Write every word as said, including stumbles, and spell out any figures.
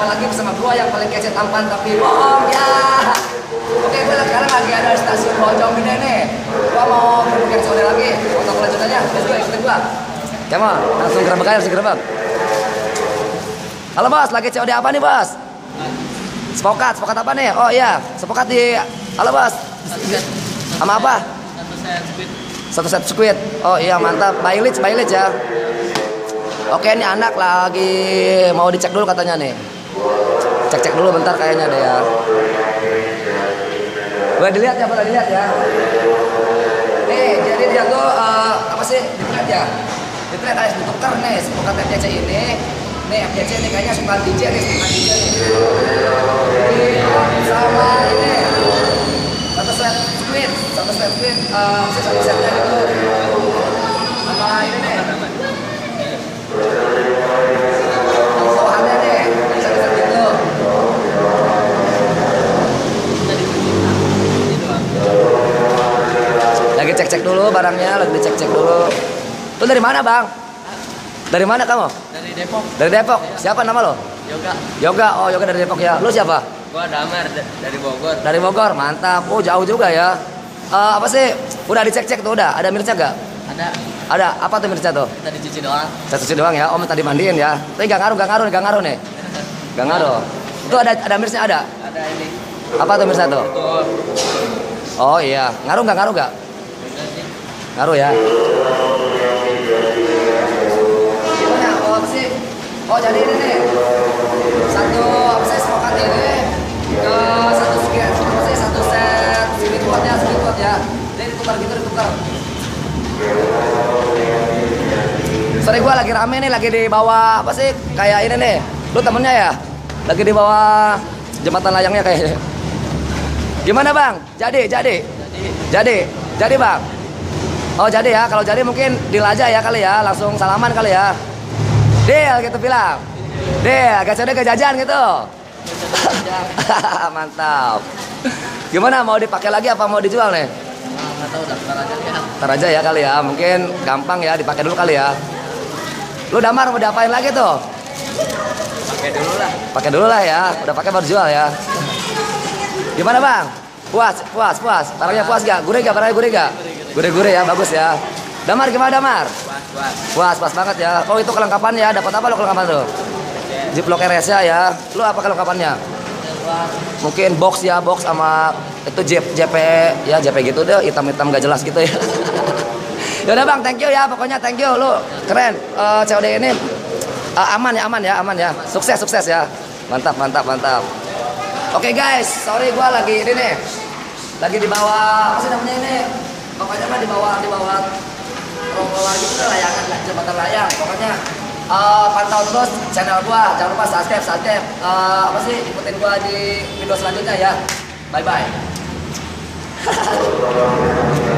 jumpa lagi bersama gua yang paling kece tampan tapi bohong ya. Oke, gue sekarang lagi ada di stasiun Bojong Gede nih. Gua mau berbuka C O D lagi. Untuk kelanjutannya, let's go, ikutin gua. Come on, langsung gerebek aja, langsung gerebek. Halo bos, lagi C O D apa nih bos? Sepokat, sepokat apa nih? Oh iya, sepokat di. Halo bos. Sama apa? Satu set squid. Satu set squid. Oh iya mantap. Bailage, bailage ya. Oke, ini anak lagi mau dicek dulu katanya nih. Cek-cek dulu bentar kayaknya deh ya. Boleh dilihat ya, boleh dilihat ya. Nih, jadi dia tuh uh, apa sih? Dilihat ya. Dilihat harus ditukar nih, sepokat F C C ini. Nih F C C ini kayaknya suka D J nih, suka D J nih. Ini sama ini. Satu set squid, satu set squid, uh, satu setnya gitu. Sama ini nih. Yang bawahannya nih, satu set gitu. Lagi cek-cek dulu barangnya, lagi dicek-cek dulu. Lu dari mana bang? Dari mana kamu? Dari Depok. Dari Depok. Siapa nama lo? Yoga. Yoga. Oh Yoga dari Depok ya. Lu siapa? Gua Damar dari Bogor. Dari Bogor. Mantap. Oh jauh juga ya. Uh, apa sih? Udah dicek-cek tuh udah. Ada mirca gak? Ada. Ada. Apa tuh mirca tuh? Tadi cuci doang. Satu cuci doang ya. Om tadi mandiin ya. Tapi gak ngaruh, gak ngaruh, gak ngaruh nih. Gak ngaruh. Itu ada ada mirca ada. Ada ini. Apa tuh mirca tuh? Tuh. Oh iya. Ngaruh gak ngaruh gak? Ngaruh ya. Gimana? Oh apa sih? Oh jadi ini nih. Satu apa sih sepokat ini ke satu sekian apa sih satu set segitu ya segitu ya. Jadi ditukar gitu ditukar. Sorry gua lagi rame nih, lagi di bawah apa sih kayak ini nih. Lu temennya ya? Lagi di bawah jembatan layangnya kayaknya. Gimana bang? Jadi jadi jadi jadi bang. Oh jadi ya, kalau jadi mungkin deal aja ya kali ya, langsung salaman kali ya. Deal gitu bilang. Deal, gak ada gak jajan gitu. Mantap. Gimana mau dipakai lagi apa mau dijual nih? Nggak tahu, daftar aja ya. Ntar aja ya kali ya, mungkin gampang ya dipakai dulu kali ya. Lu Damar mau diapain lagi tuh? Pakai dulu lah. Pakai dulu lah ya, udah pakai baru jual ya. Gimana bang? Puas, puas, puas. Barangnya puas gak? Gurih gak? Barangnya gurih gak? Gurih-gurih ya, bagus ya. Damar gimana Damar? Puas, puas. Puas, pas banget ya. Oh itu kelengkapan ya, dapat apa lo kelengkapan tuh? Ziplock R S ya ya. Lu apa kelengkapannya? Mungkin box ya, box sama itu J, JP ya, J P gitu deh, hitam-hitam gak jelas gitu ya. Yaudah bang, thank you ya, pokoknya thank you, lu keren. Uh, C O D ini uh, aman ya, aman ya, aman ya. Sukses, sukses ya. Mantap, mantap, mantap. Oke okay, guys, sorry gua lagi ini nih, lagi di bawah apa sih namanya ini? Pokoknya mah di bawah di bawah rombongan gitu layangan, jembatan layang. Pokoknya uh, pantau terus channel gua, jangan lupa subscribe, subscribe. Uh, apa sih ikutin gua di video selanjutnya ya. Bye bye.